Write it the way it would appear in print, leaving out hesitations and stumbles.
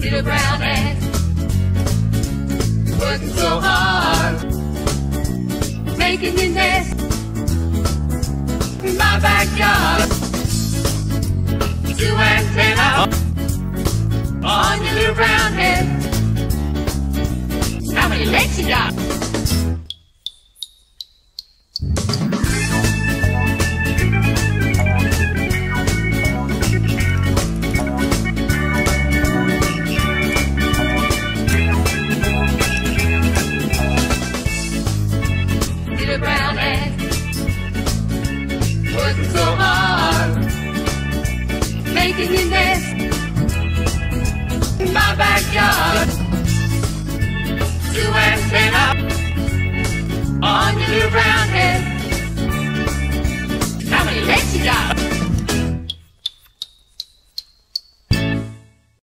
little brown ant, working so hard, making your nest in my backyard. 2 antennas on your little brown head. How many legs you got? Little brown ant, working so hard, making your nest in my backyard. 2 antennas on your little brown head. How many legs you got?